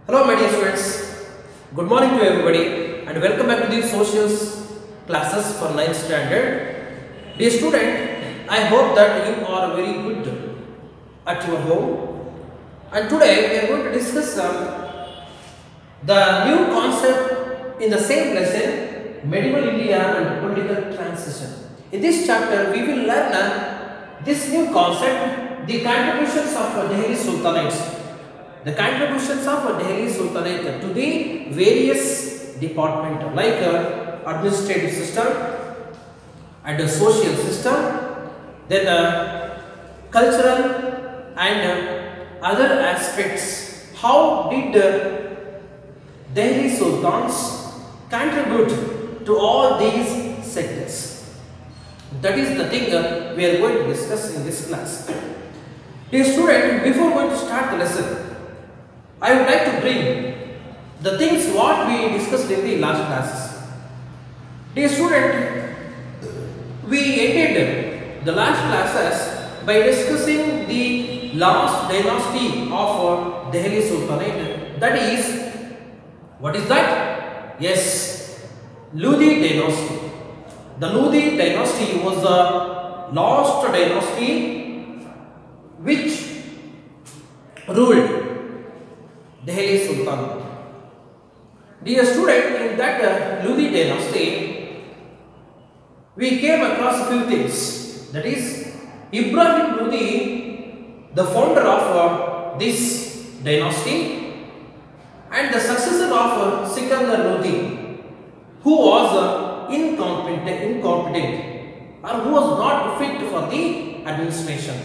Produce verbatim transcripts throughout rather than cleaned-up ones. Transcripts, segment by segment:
Hello my dear students, good morning to everybody and welcome back to the socials classes for ninth standard. Dear student, I hope that you are very good at your home, and today we are going to discuss um, the new concept in the same lesson, medieval India and political transition. In this chapter we will learn uh, this new concept, the contributions of uh, Delhi Sultanates. The contributions of Delhi Sultanate to the various departments like uh, administrative system and the social system, then uh, cultural and uh, other aspects. How did uh, Delhi Sultans contribute to all these sectors? That is the thing uh, we are going to discuss in this class. Dear student, before going to start the lesson, I would like to bring the things what we discussed in the last classes. Dear student, we ended the last classes by discussing the last dynasty of uh, Delhi Sultanate. That is, what is that? Yes, Lodi dynasty. The Lodi dynasty was the last dynasty which ruled Delhi Sultanate. Dear student, in that uh, Lodi dynasty, we came across a few things. That is, Ibrahim Lodi, the founder of uh, this dynasty, and the successor of uh, Sikandar Lodi, who was uh, incompetent, incompetent, or who was not fit for the administration.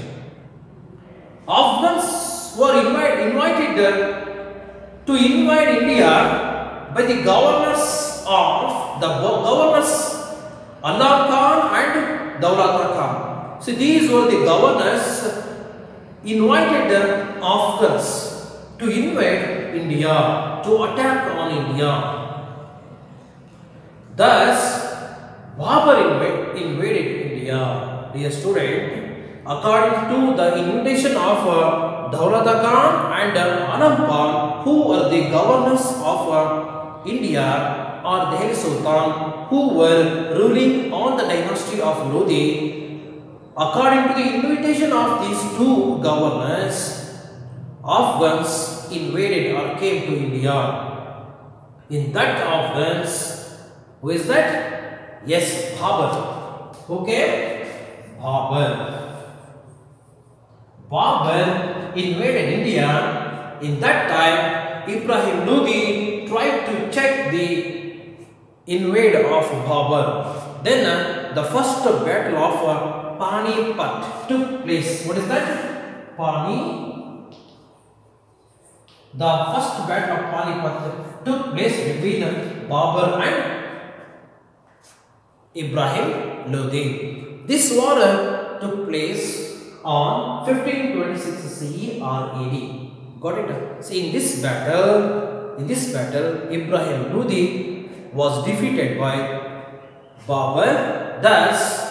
Afghans were invited, invited uh, to invade India by the governors of the governors Allah Khan and Daulat Khan. So these were the governors invited the Afghans to invade India, to attack on India. Thus, Babur invaded India. Dear student, according to the invitation of uh, Daulat Khan and uh, Anam Khan, who were the governors of uh, India or Delhi Sultan, who were ruling on the dynasty of Lodi, according to the invitation of these two governors, Afghans invaded or came to India. In that Afghans, who is that? Yes, Babur. Who came? Babur. Babur invaded India. In that time, Ibrahim Lodi tried to check the invade of Babur. Then uh, the first battle of uh, Panipat took place. What is that? Pani. The first battle of Panipat took place between uh, Babur and Ibrahim Lodi. This war uh, took place on fifteen twenty-six C E or A D. Got it? See, in this battle, in this battle, Ibrahim Lodi was defeated by Babur. Thus,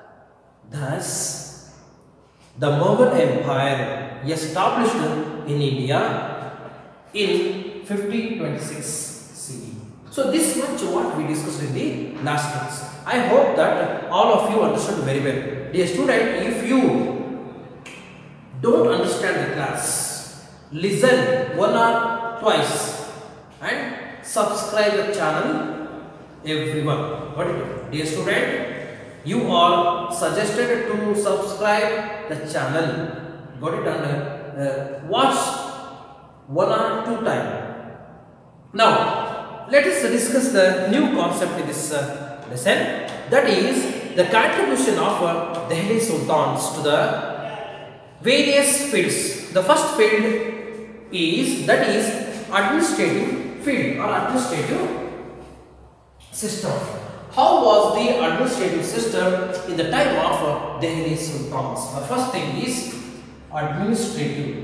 thus, the Mughal Empire established in India in fifteen twenty-six C E. So this much what we discussed in the last class. I hope that all of you understood very well. Dear student, if you don't understand the class, listen one or twice and subscribe the channel, everyone. What is it? Dear student, you are suggested to subscribe the channel. Got it? And uh, watch one or two times. Now, let us discuss the new concept in this uh, lesson. That is the contribution of uh, Delhi Sultans to the various fields. The first field is, that is, administrative field or administrative system. How was the administrative system in the time of uh, Delhi Sultans? The first thing is administrative.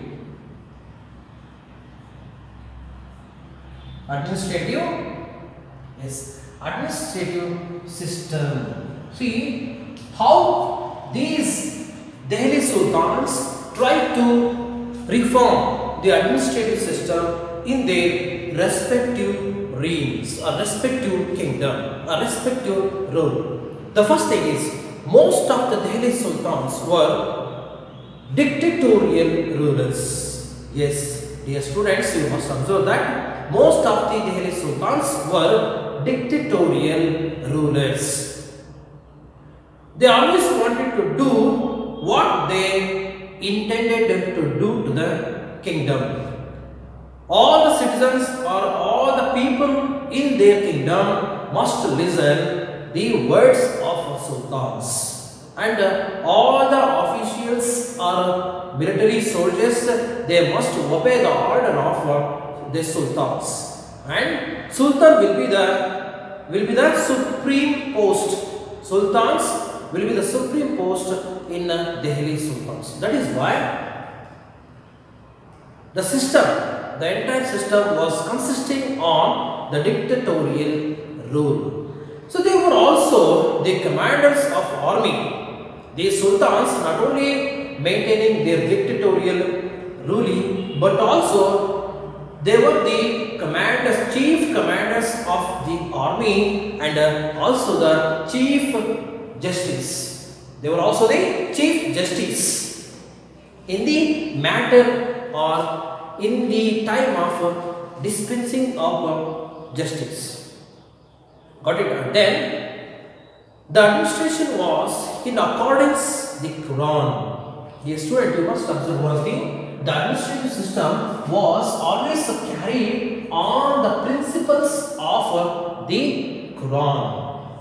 Administrative, yes, administrative system. See how these Delhi Sultans tried to reform the administrative system in their respective reigns or respective kingdom or respective rule. The first thing is, most of the Delhi sultans were dictatorial rulers. Yes, dear students, you must observe that most of the Delhi sultans were dictatorial rulers. They always wanted to do what they intended to do to the kingdom. All the citizens or all the people in their kingdom must listen the words of sultans, and uh, all the officials or military soldiers, they must obey the order of uh, the sultans, and sultan will be the will be the supreme post. Sultans will be the supreme post in uh, Delhi sultans. That is why the system, the entire system was consisting on the dictatorial rule. So they were also the commanders of army. These sultans not only maintaining their dictatorial ruling, but also they were the commanders, chief commanders of the army, and uh, also the chief justice. They were also the chief justice in the matter or in the time of uh, dispensing of uh, justice. Got it? And then the administration was in accordance with the Quran. Dear student, you must observe one thing. The administrative system was always carried on the principles of uh, the Quran.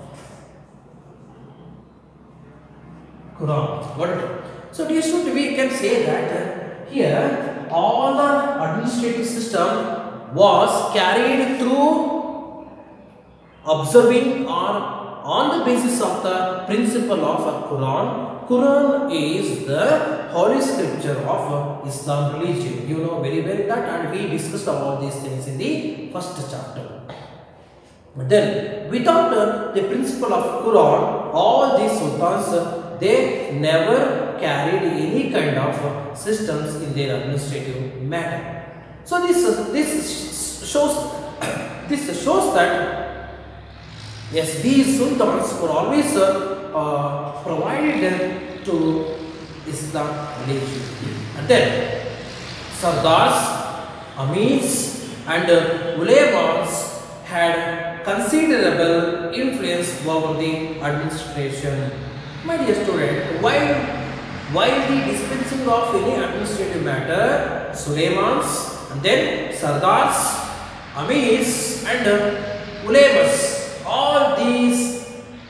Quran. Got it? So dear student, we can say that uh, here all the administrative system was carried through observing or on the basis of the principle of a Quran. Quran is the holy scripture of Islam religion. You know very well that, and we discussed all these things in the first chapter. But then without uh, the principle of Quran, all these sultans, uh, they never carried any kind of uh, systems in their administrative matter. So this uh, this shows this shows that yes, these sultans were always uh, uh, provided to Islam religion. And then Sardars, Amirs and uh, Ulemas had considerable influence over the administration. My dear student, while, while the dispensing of any administrative matter, Suleimans and then Sardars, Amirs and uh, Ulemas, all these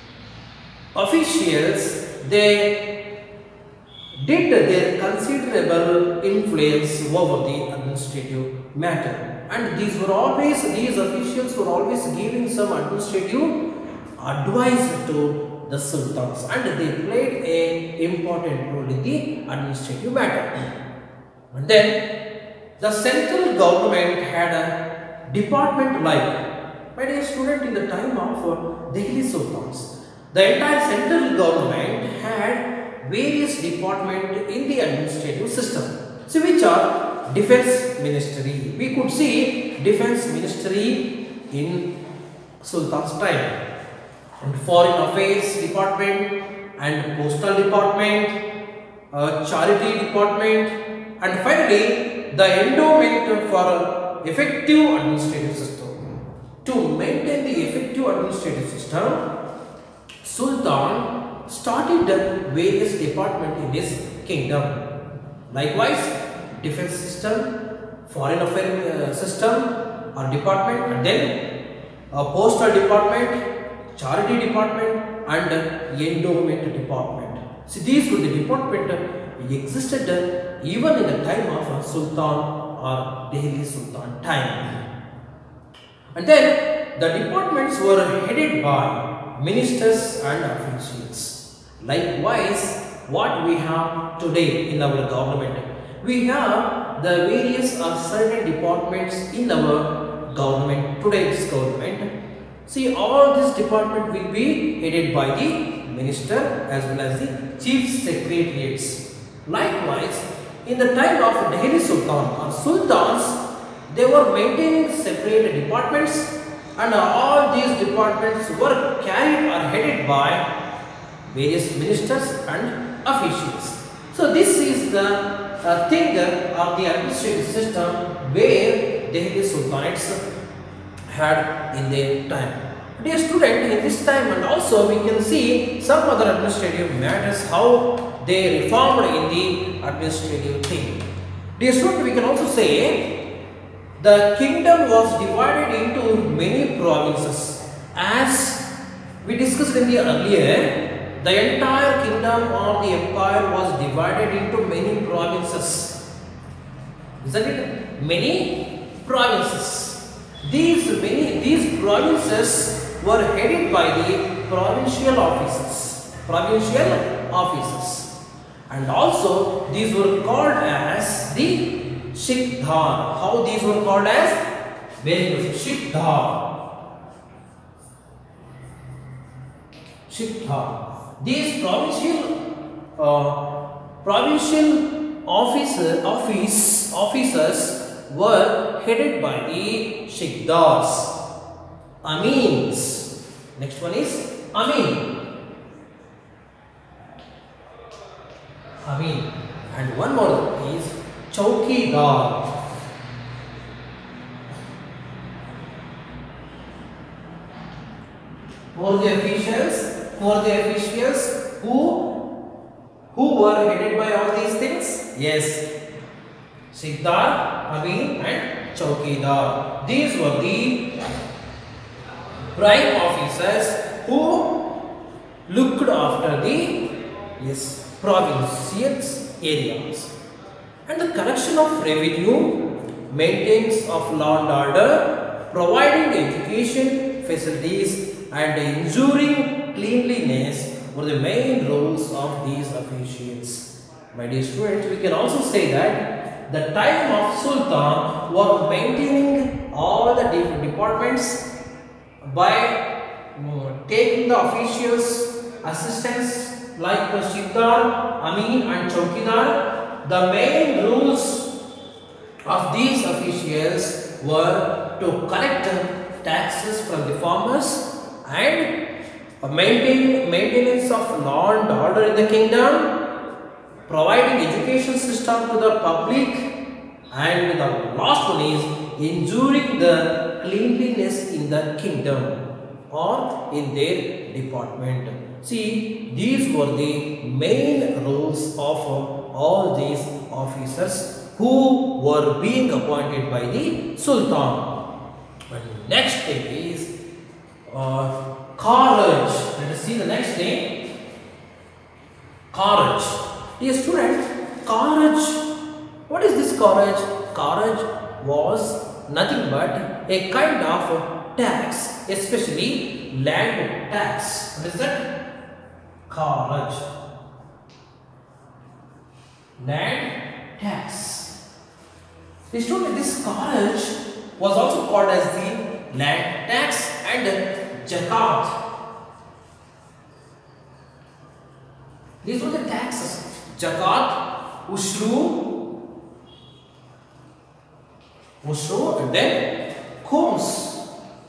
officials, they did their considerable influence over the administrative matter, and these were always these officials were always giving some administrative advice to the sultans, and they played a important role in the administrative matter. And then the central government had a department like, my dear student, in the time of uh, Delhi sultans, the entire central government had various departments in the administrative system. So which are defense ministry. We could see defense ministry in sultan's time, and foreign affairs department, and postal department, uh, charity department, and finally the endowment for effective administrative system. To maintain the effective administrative system, Sultan started various departments in his kingdom. Likewise, defense system, foreign affairs system or department, and then a postal department, charity department, and endowment department. So these were the departments existed even in the time of Sultan or Delhi Sultan time. And then the departments were headed by ministers and officials. Likewise, what we have today in our government, we have the various or certain departments in our government, today's government. See, all this department will be headed by the minister as well as the chief secretariats. Likewise, in the time of Delhi Sultan or sultans, they were maintaining separate departments, and all these departments were carried or headed by various ministers and officials. So this is the uh, thing of the administrative system where Delhi Sultanates had in their time. Dear student, in this time, and also we can see some other administrative matters, how they reformed in the administrative thing. Dear student, we can also say the kingdom was divided into many provinces. As we discussed in the earlier, the entire kingdom or the empire was divided into many provinces. Isn't it? Many provinces. These many these provinces were headed by the provincial officers. Provincial officers. And also these were called as the Shikdar. How these were called as? Very good. Shikdar. Shikdar. These provincial uh, provincial officer office officers were headed by the Shikdars. Amins. Next one is Amin. Amin. And one more is Chowkidar. Who are the officials? Who are the officials who who were headed by all these things? Yes, Shikdar, Amin and Chowkidar. These were the prime officers who looked after the yes provincial areas. And the collection of revenue, maintenance of law and order, providing education facilities and ensuring cleanliness were the main roles of these officials. My dear students, we can also say that the time of Sultan was maintaining all the different departments by uh, taking the officials assistants like the Shikdar, Amin and Chowkidar. The main rules of these officials were to collect taxes from the farmers and maintain maintenance of law and order in the kingdom, providing education system to the public, and the last one is ensuring the cleanliness in the kingdom or in their department. See, these were the main roles of all these officers who were being appointed by the Sultan. And next thing is uh, courage. Let us see the next thing. Courage. Dear student, courage. What is this courage? Courage was nothing but a kind of tax, especially land tax. What is that? Courage. Land tax. Dear student, this courage was also called as the land tax and Zakat. These were the taxes. Zakat, Ushru, Ushru and then Khums.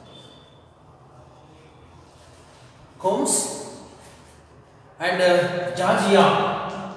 Khums and uh, Jazia.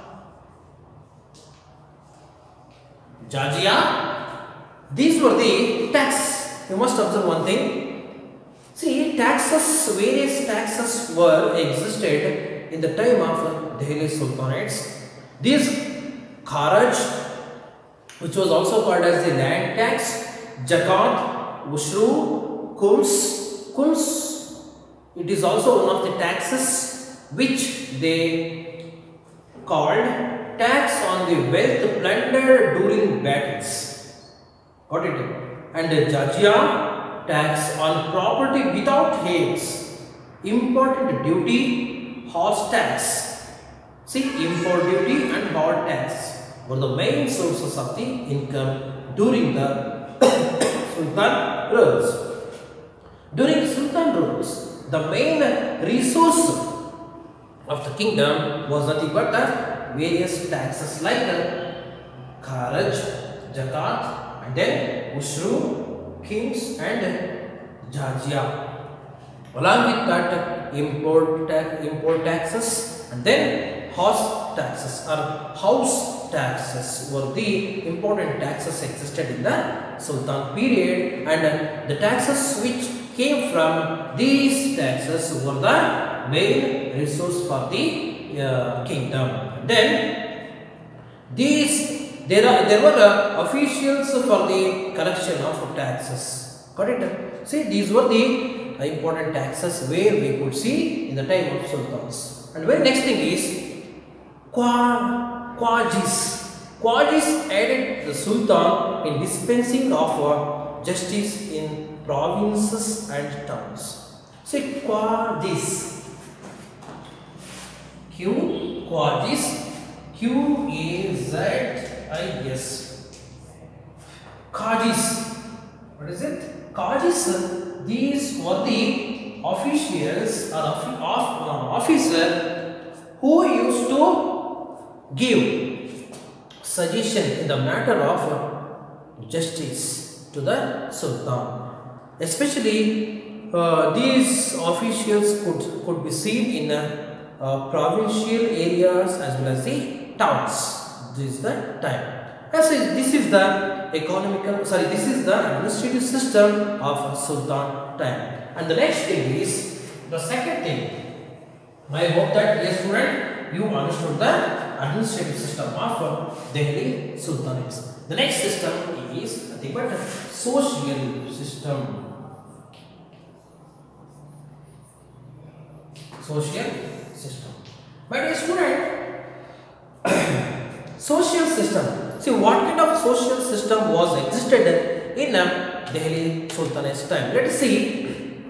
Jazia. These were the taxes. You must observe one thing. See, taxes, various taxes were existed in the time of Delhi Sultanates. This Kharaj, which was also called as the land tax, Zakat, Ushru, Khums. Khums, it is also one of the taxes which they called tax on the wealth plundered during battles. Got it? And the Jazia, tax on property without heirs. Important duty, horse tax. See, import duty and horse tax were the main sources of the income during the Sultan rules. During Sultan rules, the main resource of the kingdom was nothing but the various taxes like Kharaj, Zakat and then Khusru, kings and Georgia. Along with that, import tax, import taxes, and then house taxes or house taxes were the important taxes existed in the Sultan period, and the taxes which came from these taxes were the main resource for the uh, kingdom. Then these there are there were uh, officials for the collection of taxes. Got it? See, these were the important taxes where we could see in the time of sultans. And when next thing is Qua, Quajis. Quajis aided the sultan in dispensing of uh, justice in provinces and towns. See, Quajis. Q, Quajis. Q A Z I S. Qajis. What is it? Qajis. These were the officials or of, of, uh, officer who used to give suggestion in the matter of uh, justice to the sultan. Especially uh, these officials could, could be seen in uh, uh, provincial areas as well as the towns. This is the time. As this is the economical, sorry, this is the administrative system of Sultan time. And the next thing is the second thing. I hope that, yes, student, you understood the administrative system of Delhi Sultanates. The next system is nothing but social system. Social system. My dear student, social system. See, what kind of social system was existed in uh, Delhi Sultanate's time? Let us see.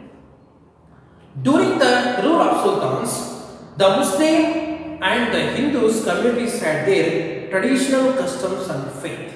During the rule of sultans, the Muslim and the Hindus communities had their traditional customs and faith.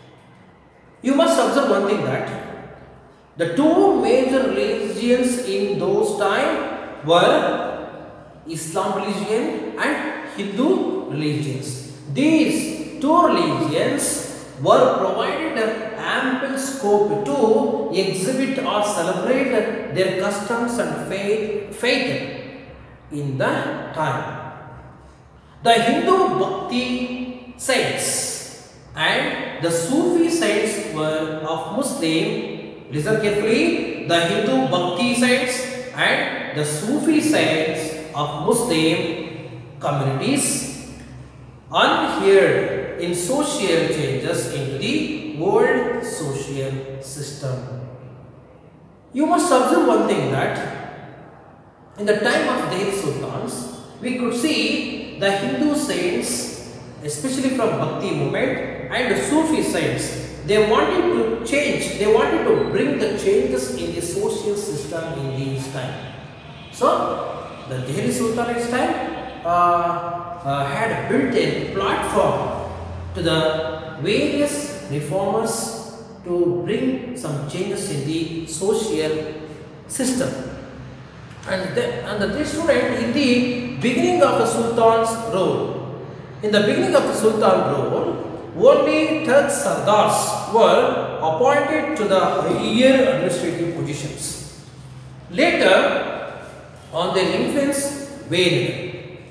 You must observe one thing, that the two major religions in those times were Islam religion and Hindu religions. These two religions were provided ample scope to exhibit or celebrate their customs and faith, faith in the time. The Hindu Bhakti saints and the Sufi saints were of Muslim. Listen carefully. The Hindu Bhakti saints and the Sufi saints of Muslim communities unheard in social changes into the world social system. You must observe one thing, that in the time of Delhi Sultans, we could see the Hindu saints, especially from Bhakti movement, and the Sufi saints, they wanted to change, they wanted to bring the changes in the social system in these time. So, the Delhi Sultanate's time uh, uh, had built a platform to the various reformers to bring some changes in the social system. And the, and the student, in the beginning of the Sultan's rule, in the beginning of the Sultan rule, only Turk Sardars were appointed to the higher administrative positions. Later, on their influence waned.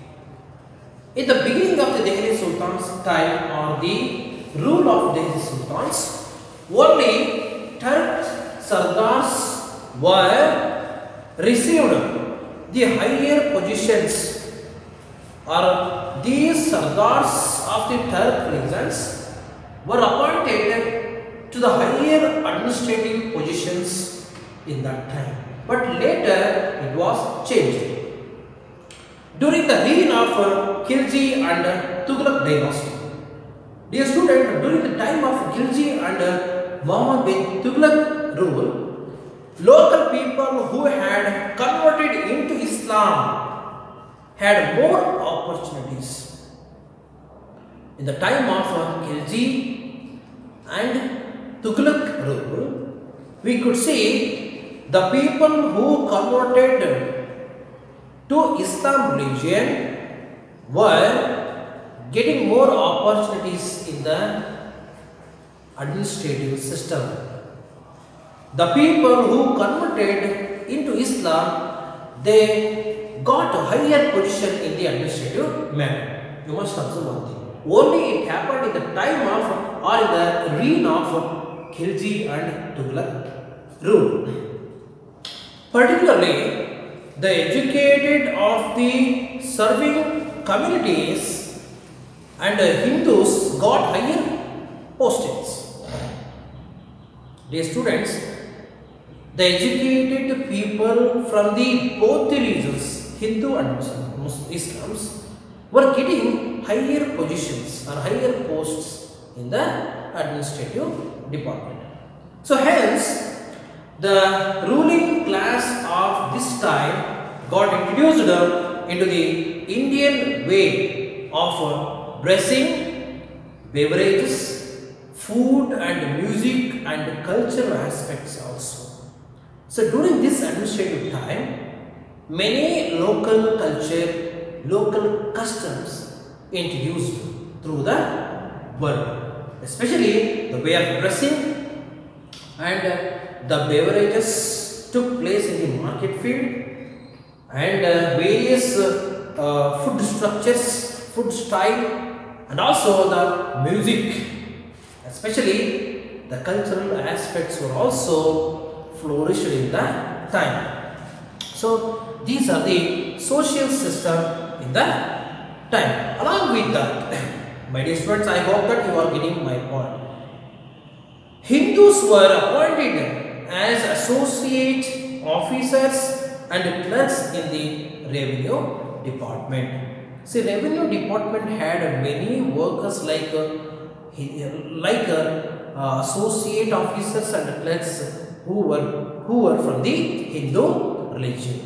In the beginning of the Delhi Sultan's time, or the rule of Delhi Sultans, only Turk Sardars were received the higher positions, or these Sardars of the Turk regions were appointed to the higher administrative positions in that time. But later it was changed. During the reign of uh, Khilji and uh, Tughlaq dynasty. Dear student, during the time of Khilji and uh, Muhammad bin Tughlaq rule, local people who had converted into Islam had more opportunities. In the time of uh, Khilji and Tughlaq rule, we could see the people who converted to Islam religion were getting more opportunities in the administrative system. The people who converted into Islam, they got a higher position in the administrative manner. You must observe one thing. Only it happened in the time of or in the reign of Khilji and Tughlaq rule. Particularly, the educated of the serving communities and Hindus got higher postings. Dear students, the educated people from the both the regions, Hindu and Muslim, Islams, were getting higher positions or higher posts in the administrative department. So hence, the ruling class of this time got introduced into the Indian way of dressing, beverages, food and music and cultural aspects also. So during this administrative time, many local culture, local customs introduced through the world, especially the way of dressing and the beverages took place in the market field, and uh, various uh, uh, food structures, food style, and also the music, especially the cultural aspects were also flourished in that time. So these are the social system in that time. Along with that, my dear students, I hope that you are getting my point. Hindus were appointed as associate officers and clerks in the revenue department. See, revenue department had many workers like uh, like uh, uh, associate officers and clerks who were who were from the Hindu religion.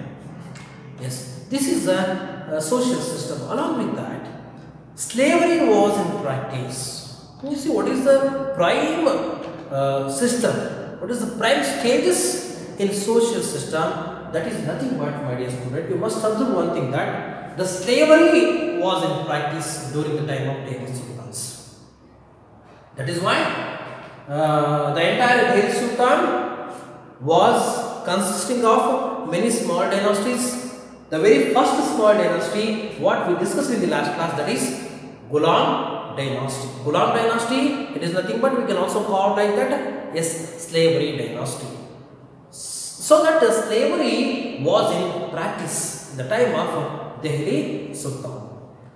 Yes, this is a, a social system. Along with that, slavery was in practice. You see, what is the prime uh, system? What is the prime stages in social system? That is nothing but, my dear student, you must observe one thing, that the slavery was in practice during the time of Delhi Sultans. That is why uh, the entire Delhi Sultan was consisting of many small dynasties. The very first small dynasty, what we discussed in the last class, that is Ghulam dynasty. Ghulam dynasty, it is nothing but we can also call like that, yes, slavery dynasty. So that the slavery was in practice in the time of Delhi Sultan.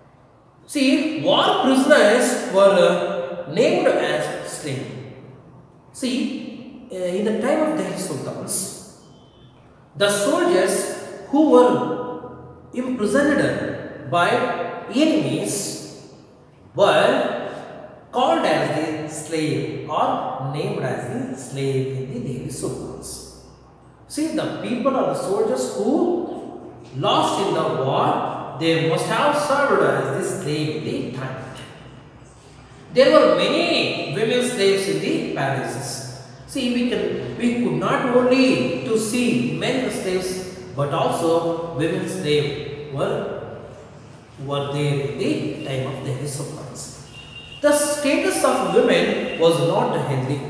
See, war prisoners were uh, named as slaves. See, uh, in the time of Delhi Sultans, the soldiers who were imprisoned by enemies were called as the slave or named as the slave in the Delhi Sultans. See, the people or the soldiers who lost in the war, they must have served as the slave in the time. There were many women slaves in the palaces. See, we can we could not only to see men slaves, but also women slaves were were there in the time of the Delhi Sultans. The status of women was not healthy.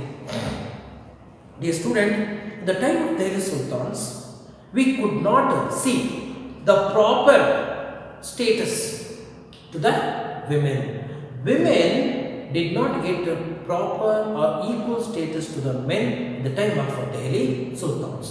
Dear student, in the time of Delhi Sultans, we could not see the proper status to the women. Women did not get a proper or equal status to the men in the time of Delhi Sultans.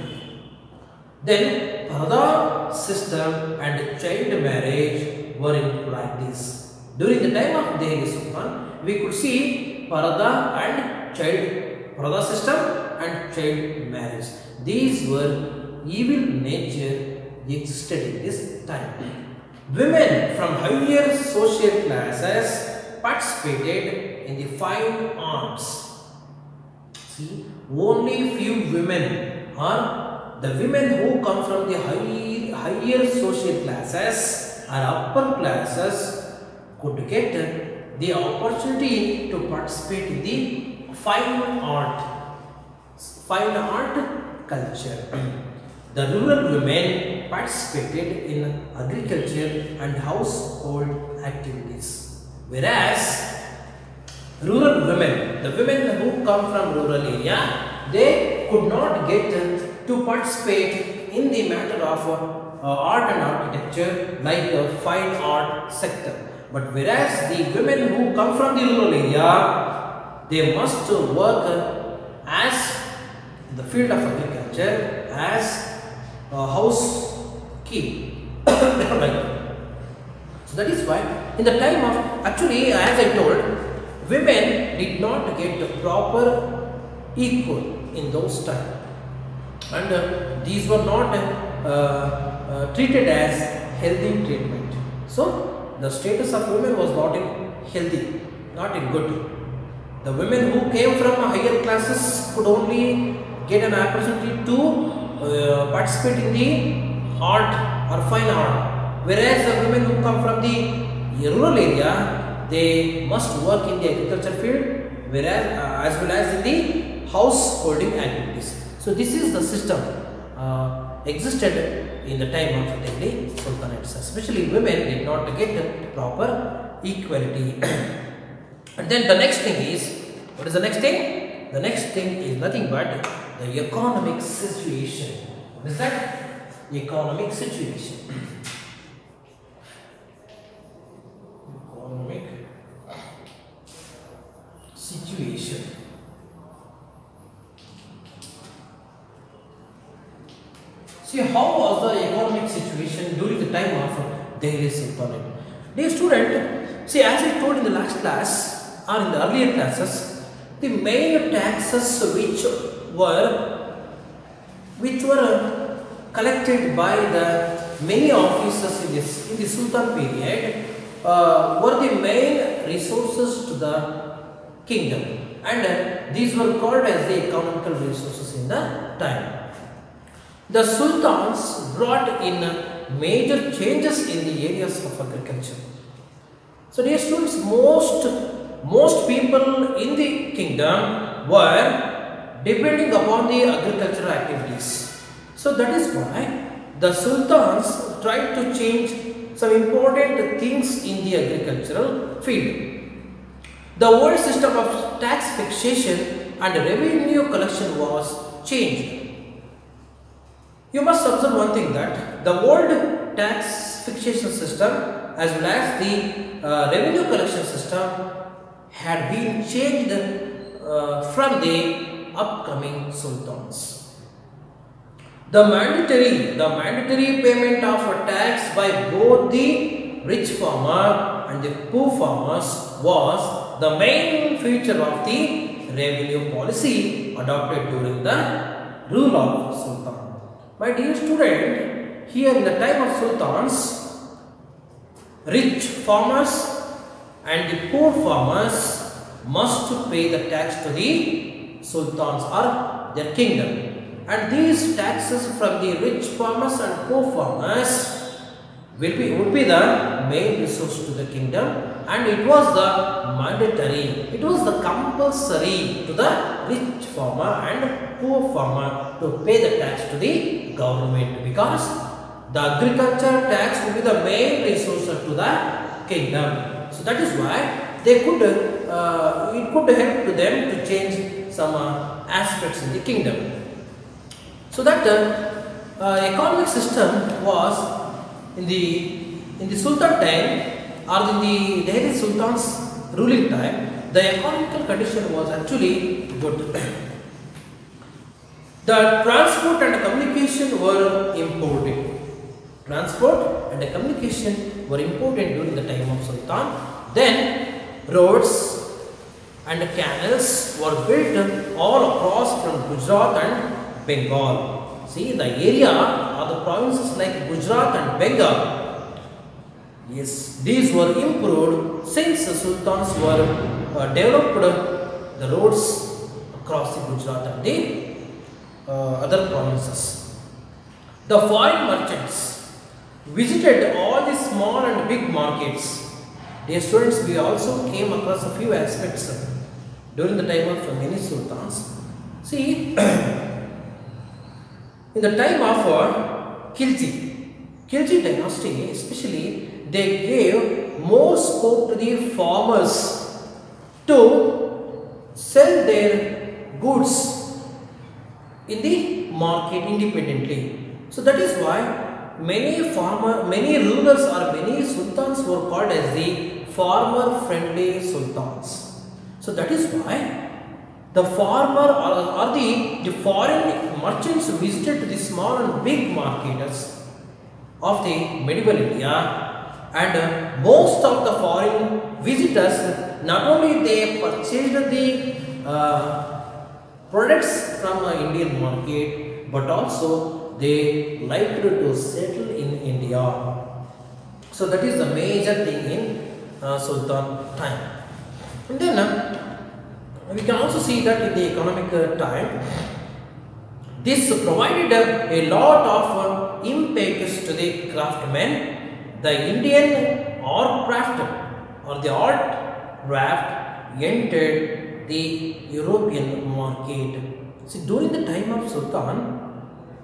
Then, Parda system and child marriage were in practice. During the time of Delhi Sultan, we could see Parda and child Parda system and child marriage. These were evil nature existed in this time. Women from higher social classes participated in the fine arts. See, only few women or the women who come from the high, higher social classes or upper classes could get the opportunity to participate in the fine art. Fine art culture. The rural women participated in agriculture and household activities, whereas rural women, the women who come from rural area, they could not get to participate in the matter of uh, art and architecture like the fine art sector. But whereas the women who come from the rural area, they must work as in the field of agriculture as a housekeep. So that is why in the time of, actually as I told, women did not get the proper equal in those times, and uh, these were not uh, uh, treated as healthy treatment. So the status of women was not in healthy, not in good. The women who came from higher classes could only get an opportunity to uh, participate in the art or fine art, whereas the women who come from the rural area, they must work in the agriculture field, whereas uh, as well as in the householding activities. So this is the system uh, existed in the time of Delhi Sultanates. Especially women did not get proper equality. And then the next thing is, what is the next thing? The next thing is nothing but the economic situation. What is that? Economic situation. Economic situation. See, how was the economic situation during the time of Delhi Sultanate? Dear student, see, as I told in the last class or in the earlier classes, the main taxes which were which were collected by the many officers in this in the Sultan period uh, were the main resources to the kingdom, and uh, these were called as the economical resources in the time. The sultans brought in major changes in the areas of agriculture. So dear students, most most people in the kingdom were depending upon the agricultural activities. So that is why the sultans tried to change some important things in the agricultural field. The old system of tax fixation and revenue collection was changed. You must observe one thing, that the old tax fixation system as well as the uh, revenue collection system had been changed uh, from the upcoming sultans. The mandatory, the mandatory payment of a tax by both the rich farmer and the poor farmers was the main feature of the revenue policy adopted during the rule of sultan. My dear student, here in the time of sultans, rich farmers and the poor farmers must pay the tax to the sultans or their kingdom, and these taxes from the rich farmers and poor farmers will be would be the main resource to the kingdom, and it was the mandatory, it was the compulsory to the rich farmer and poor farmer to pay the tax to the government, because the agriculture tax will be the main resource to the kingdom. So that is why they could uh, it could help to them to change some uh, aspects in the kingdom. So that uh, uh, economic system was in the in the Sultan time or in the Delhi Sultan's ruling time, the economical condition was actually good. The transport and communication were important. Transport and communication were important during the time of Sultan. Then roads and canals were built all across from Gujarat and Bengal. See, the area or the provinces like Gujarat and Bengal, yes, these were improved since the sultans were uh, developed the roads across the Gujarat and the uh, other provinces. The foreign merchants visited all the small and big markets. Dear students, we also came across a few aspects during the time of many sultans. See, in the time of uh, Khilji, Khilji dynasty especially, they gave more scope to the farmers to sell their goods in the market independently. So that is why many farmer, many rulers or many sultans were called as the farmer friendly sultans. So that is why the farmer or, or the, the foreign merchants visited the small and big markets of the medieval India, and uh, most of the foreign visitors not only they purchased the uh, products from the Indian market, but also they liked to settle in India. So that is the major thing in uh, Sultan time. And then uh, we can also see that in the economic uh, time, this provided uh, a lot of uh, impetus to the craftsmen. The Indian art craft or the art craft entered the European market. See, during the time of Sultan,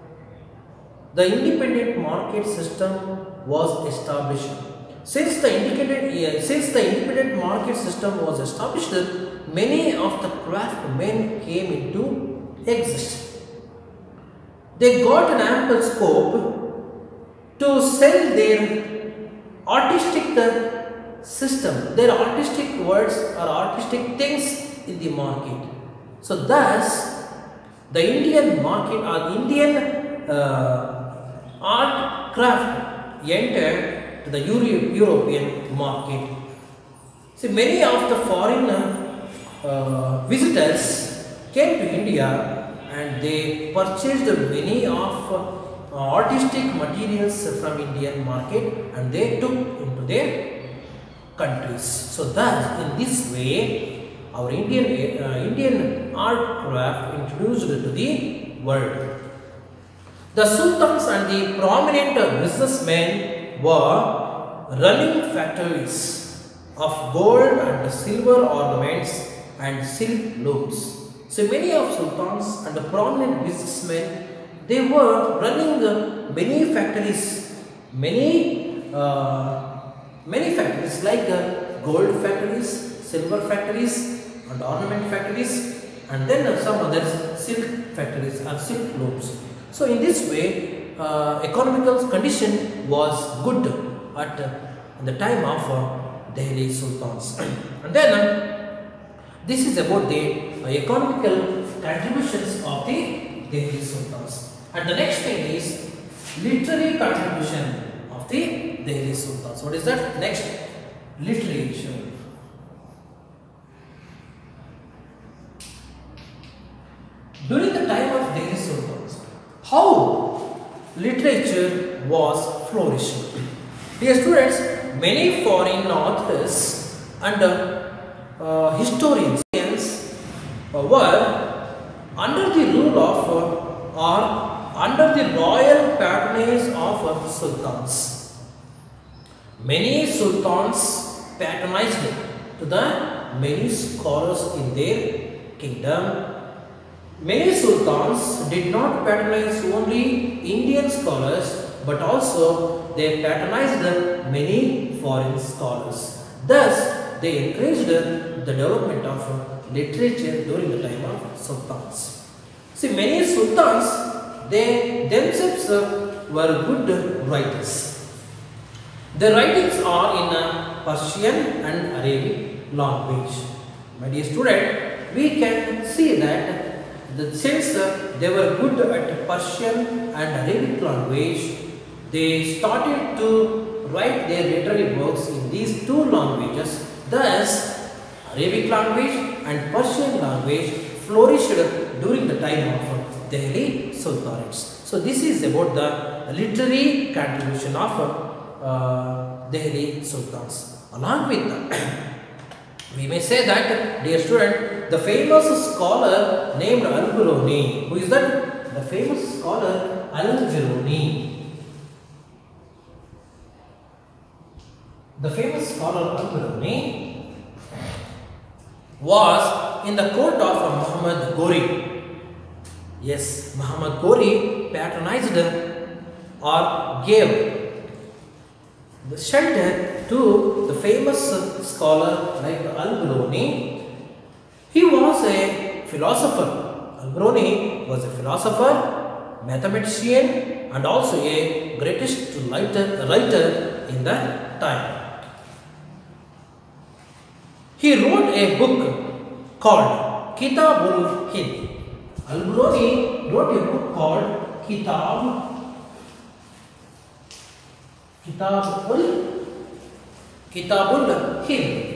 the independent market system was established. Since the independent, uh, since the independent market system was established, many of the craftsmen came into existence. They got an ample scope to sell their artistic uh, system, their artistic words or artistic things in the market. So thus, the Indian market or Indian uh, art craft entered to the Euro European market. See, many of the foreign uh, visitors came to India and they purchased many of uh, artistic materials from Indian market and they took into their countries. So thus, in this way, our Indian uh, Indian art craft introduced to the world. The sultans and the prominent businessmen were running factories of gold and silver ornaments and silk looms. So many of sultans and the prominent businessmen, they were running uh, many factories, many uh, many factories like uh, gold factories, silver factories, and ornament factories, and then uh, some others silk factories and silk looms. So in this way, uh, economical condition was good at uh, the time of uh, Delhi sultans. And then uh, this is about the uh, economical contributions of the Delhi sultans. And the next thing is literary contribution of the Delhi sultans. What is that? Next, literature. During the time of Delhi sultans, how literature was flourishing. Dear students, many foreign authors and uh, uh, historians uh, were under the rule of uh, or under the royal patronage of uh, sultans. Many sultans patronized to the many scholars in their kingdom. Many sultans did not patronize only Indian scholars, but also they patronized many foreign scholars. Thus, they encouraged the development of literature during the time of sultans. See, many sultans, they themselves uh, were good writers. Their writings are in uh, Persian and Arabic language. My dear student, we can see that the, since uh, they were good at Persian and Arabic language, they started to write their literary works in these two languages. Thus, Arabic language and Persian language flourished during the time of Delhi Sultanates. So this is about the literary contribution of uh, Delhi Sultans. Along with that, we may say that, dear student, the famous scholar named Al-Biruni. Who is that? The famous scholar Al-Biruni. The famous scholar Al-Biruni was in the court of Muhammad Ghori. Yes, Muhammad Ghori patronized or gave the shelter to the famous scholar like Al-Biruni. He was a philosopher Al-Biruni was a philosopher, mathematician, and also a greatest writer, writer in the time. He wrote a book called Kitabul Hind. Al-Biruni wrote a book called Kitab Kitabul Kitabul Hind.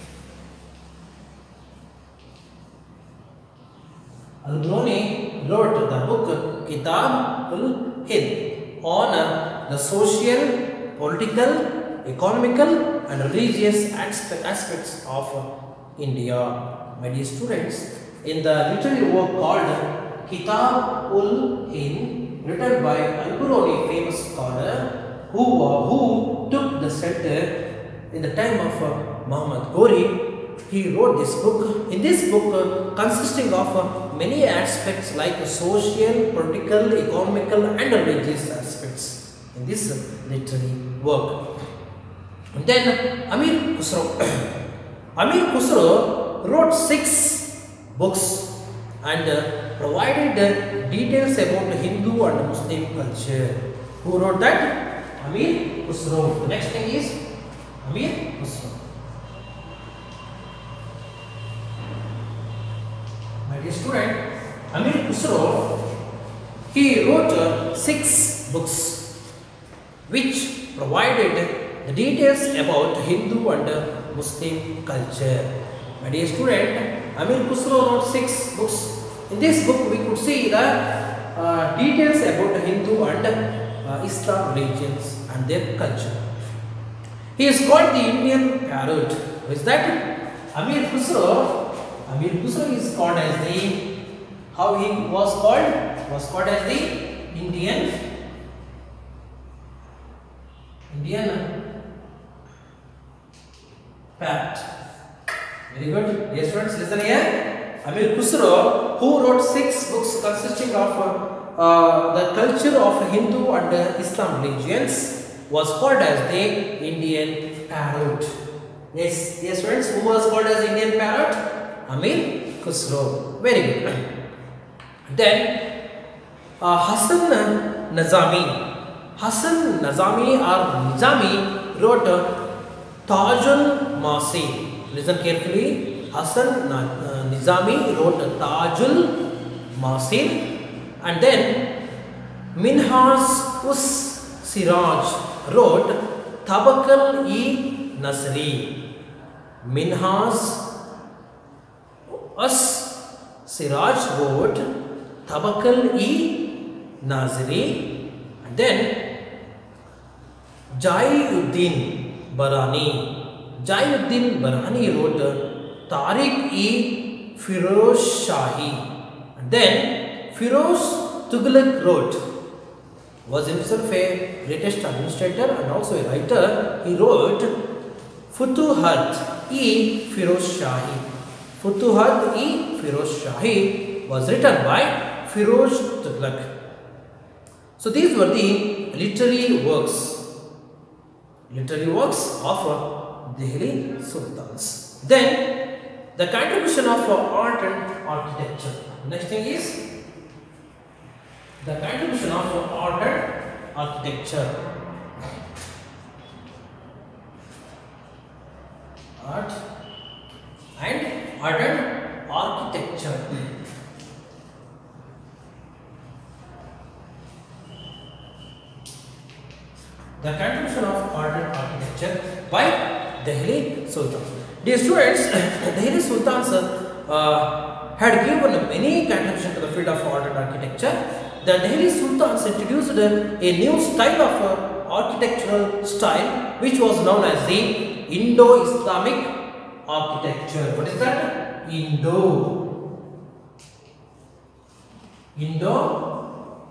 Al-Biruni wrote the book Kitabul Hind on uh, the social, political, economical and religious aspect, aspects of uh, India. My dear students, in the literary work called Kitabul Hind, written by Al-Biruni, famous scholar who, uh, who took the center in the time of uh, Muhammad Ghori, he wrote this book. In this book, uh, consisting of uh, many aspects like social, political, economical and religious aspects in this uh, literary work. And then Amir Khusro. Amir Khusro wrote six books and uh, provided uh, details about Hindu and Muslim culture. Who wrote that? Amir Khusro. The next thing is Amir Khusro. My dear student, Amir Khusro, he wrote uh, six books which provided the details about Hindu and uh, Muslim culture. My dear student, Amir Khusro wrote six books. In this book, we could see the uh, details about Hindu and uh, Islam religions and their culture. He is called the Indian parrot. Who is that? Amir Khusro. Amir Khusro is called as the, how he was called? Was called as the Indian, Indian parrot. Very good. Dear students, listen here. Amir Khusro, who wrote six books consisting of uh, uh, the culture of Hindu and uh, Islam religions, was called as the Indian parrot. Yes, dear students, who was called as Indian parrot? Amir Khusro. Very good. Then uh, Hasan Nazami. Hasan Nazami or Nizami wrote uh, Tajul Masir. Listen carefully. Hasan uh, Nizami wrote uh, Tajul Masir. And then Minhaj Us Siraj wrote Tabakal-e Nasri. Minhaj Us Siraj wrote Tabakal-e Nazri. And then Jayuddin Barani. Jayuddin Barani wrote Tariq-e Firoz Shahi. And then Firoz Tughlaq wrote, was himself a greatest administrator and also a writer. He wrote Futuhat-e Firoz Shahi. Futuhat-e Firoz Shahi was written by Firoz Tughlaq. So these were the literary works, literary works of Delhi Sultans. Then the contribution of art and architecture. Next thing is the contribution of art and architecture. Art and art and architecture. The contribution of art and architecture by Delhi Sultans. Dear students, Delhi Sultans uh, had given many contributions to the field of art and architecture. The Delhi Sultans introduced a, a new style of uh, architectural style which was known as the Indo-Islamic architecture. What is that? Indo. Indo.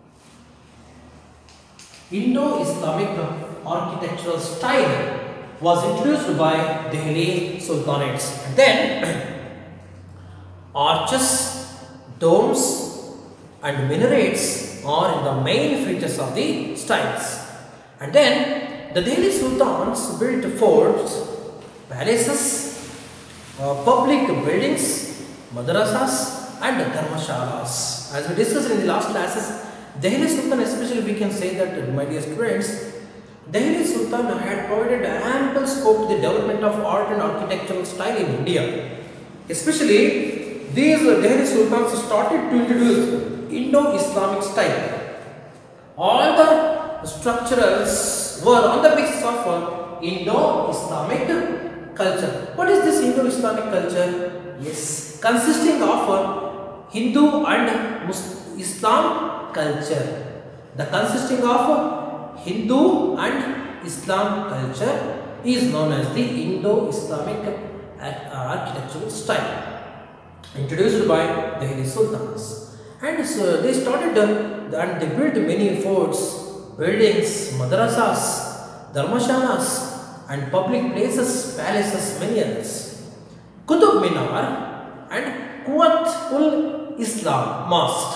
Indo-Islamic architectural style was introduced by Delhi Sultanates. And then arches, domes and minarets are in the main features of the styles. And then the Delhi Sultans built forts, palaces, uh, public buildings, madrasas and dharmashalas. As we discussed in the last classes, Delhi Sultan, especially we can say that, my dear students, Delhi Sultan had provided ample scope to the development of art and architectural style in India. Especially, these Delhi Sultans started to introduce Indo-Islamic style. All the structurals were on the basis of Indo-Islamic culture. What is this Indo-Islamic culture? Yes, consisting of Hindu and Muslim Islam culture. The consisting of Hindu and Islam culture is known as the Indo-Islamic architectural style, introduced by Delhi Sultans. And so they started uh, and they built many forts, buildings, madrasas, dharmashalas, and public places, palaces, many others. Qutub Minar and Quwat ul Islam Mosque,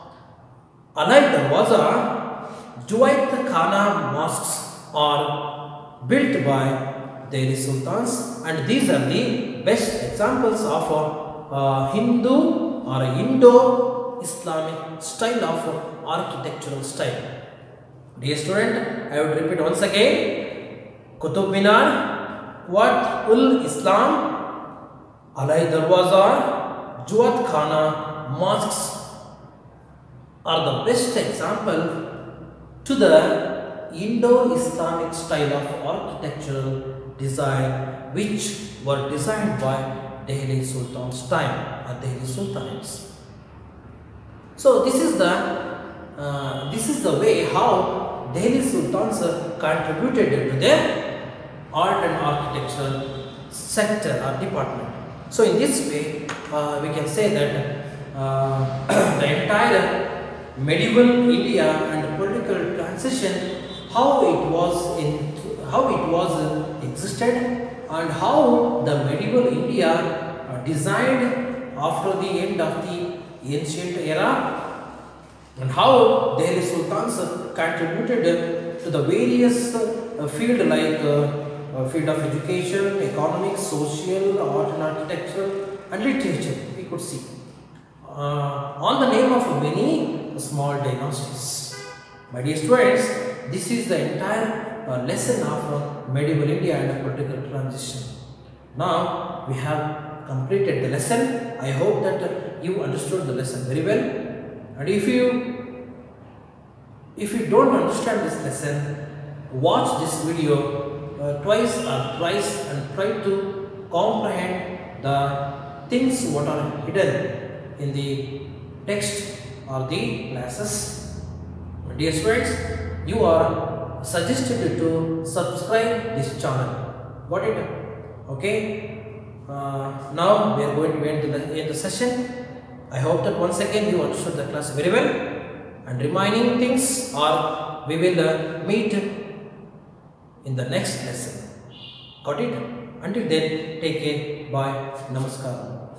Alai Darwaza, Juwait Khana mosques are built by Delhi Sultans, and these are the best examples of uh, uh, Hindu or Indo-Islamic style of architectural style. Dear student, I would repeat once again: Qutub Minar, Quwat ul Islam, Alai Darwaza, Juwait Khana mosques are the best example to the Indo-Islamic style of architectural design, which were designed by Delhi Sultan's time or Delhi Sultanates. So this is the uh, this is the way how Delhi Sultans uh, contributed to their art and architectural sector or department. So in this way, uh, we can say that uh, the entire medieval India and political transition, how it was in how it was uh, existed, and how the medieval India uh, designed after the end of the ancient era, and how Delhi Sultans uh, contributed uh, to the various uh, field like uh, uh, field of education, economics, social, art and architecture, and literature. We could see uh, on the name of many small dynasties. My dear students, this is the entire uh, lesson of uh, medieval India and political transition. Now we have completed the lesson. I hope that uh, you understood the lesson very well. And if you if you don't understand this lesson, watch this video uh, twice or thrice and try to comprehend the things what are hidden in the text or the classes. Dear students, you are suggested to subscribe this channel. Got it? Okay. Uh, now we are going to end the, end the session. I hope that once again you understood the class very well, and remaining things are we will uh, meet in the next lesson. Got it? Until then, take care. Bye. Namaskar.